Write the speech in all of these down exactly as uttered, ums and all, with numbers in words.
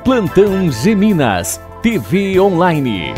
Plantão Geminas, T V Online.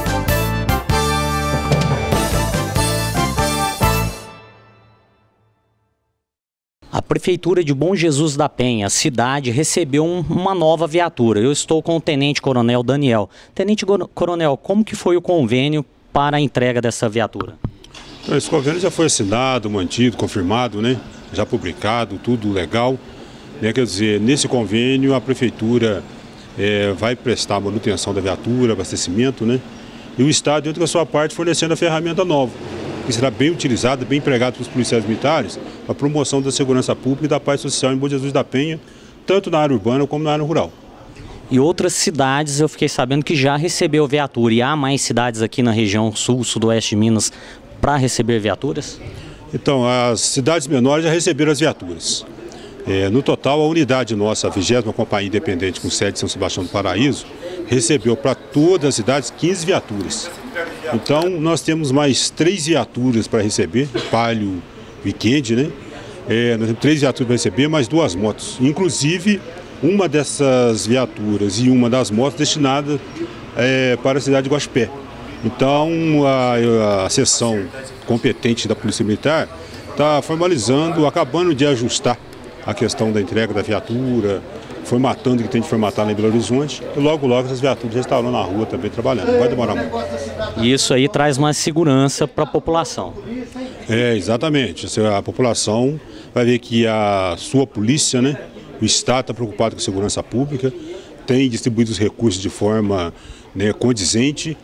A Prefeitura de Bom Jesus da Penha, cidade, recebeu um, uma nova viatura. Eu estou com o Tenente Coronel Daniel. Tenente Coronel, como que foi o convênio para a entrega dessa viatura? Esse convênio já foi assinado, mantido, confirmado, né? Já publicado, tudo legal. Né? Quer dizer, nesse convênio a Prefeitura é, vai prestar manutenção da viatura, abastecimento, né? E o Estado, dentro da sua parte, fornecendo a ferramenta nova, que será bem utilizada, bem empregada pelos policiais militares, para a promoção da segurança pública e da paz social em Bom Jesus da Penha, tanto na área urbana como na área rural. E outras cidades, eu fiquei sabendo que já recebeu viatura. E há mais cidades aqui na região sul, sudoeste de Minas, para receber viaturas? Então, as cidades menores já receberam as viaturas. É, no total, a unidade nossa, a vigésima Companhia Independente com sede em São Sebastião do Paraíso, recebeu para todas as cidades quinze viaturas. Então, nós temos mais três viaturas para receber, Palio, Weekend, né? É, nós temos três viaturas para receber, mais duas motos. Inclusive, uma dessas viaturas e uma das motos destinada é, para a cidade de Guaxupé. Então, a, a seção competente da Polícia Militar está formalizando, acabando de ajustar a questão da entrega da viatura, formatando o que tem de formatar lá em Belo Horizonte, e logo, logo essas viaturas já estarão na rua também trabalhando, não vai demorar muito. E isso aí traz mais segurança para a população. É, exatamente. A população vai ver que a sua polícia, né, o Estado está preocupado com a segurança pública, tem distribuído os recursos de forma, né, condizente,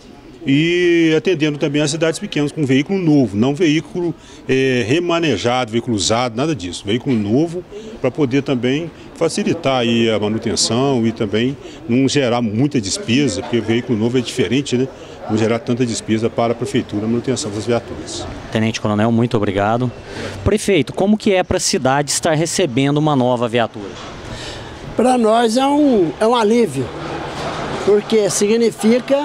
e atendendo também as cidades pequenas com veículo novo, não veículo é, remanejado, veículo usado, nada disso. Veículo novo para poder também facilitar aí a manutenção e também não gerar muita despesa, porque veículo novo é diferente, né? Não gerar tanta despesa para a Prefeitura na manutenção das viaturas. Tenente Coronel, muito obrigado. Prefeito, como que é para a cidade estar recebendo uma nova viatura? Para nós é um, é um alívio, porque significa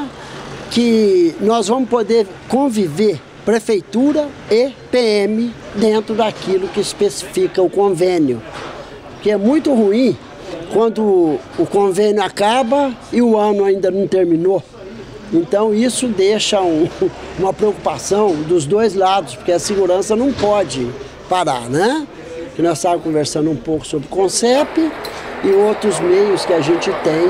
que nós vamos poder conviver Prefeitura e P M dentro daquilo que especifica o convênio. Que é muito ruim quando o convênio acaba e o ano ainda não terminou. Então isso deixa um, uma preocupação dos dois lados, porque a segurança não pode parar, né? Que nós estávamos conversando um pouco sobre o CONCEP e outros meios que a gente tem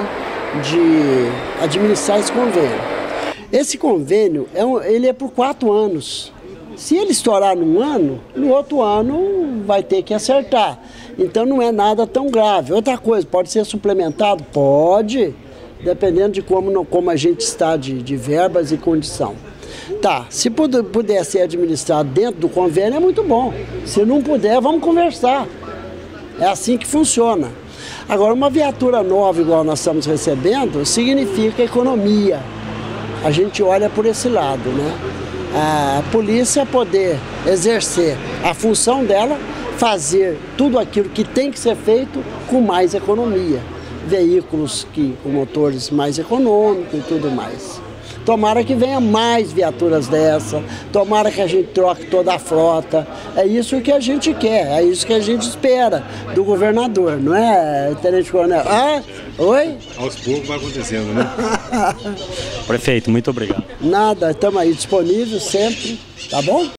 de administrar esse convênio. Esse convênio, é um, ele é por quatro anos. Se ele estourar num ano, no outro ano vai ter que acertar. Então não é nada tão grave. Outra coisa, pode ser suplementado? Pode, dependendo de como, como a gente está de, de verbas e condição. Tá, se puder, puder ser administrado dentro do convênio é muito bom. Se não puder, vamos conversar. É assim que funciona. Agora, uma viatura nova, igual nós estamos recebendo, significa economia. A gente olha por esse lado, né? A polícia poder exercer a função dela, fazer tudo aquilo que tem que ser feito com mais economia. Veículos que, com motores mais econômicos e tudo mais. Tomara que venha mais viaturas dessa, tomara que a gente troque toda a frota. É isso que a gente quer, é isso que a gente espera do governador, não é, Tenente Coronel? Ah, oi? Aos poucos vai acontecendo, né? Prefeito, muito obrigado. Nada, estamos aí disponíveis sempre, tá bom?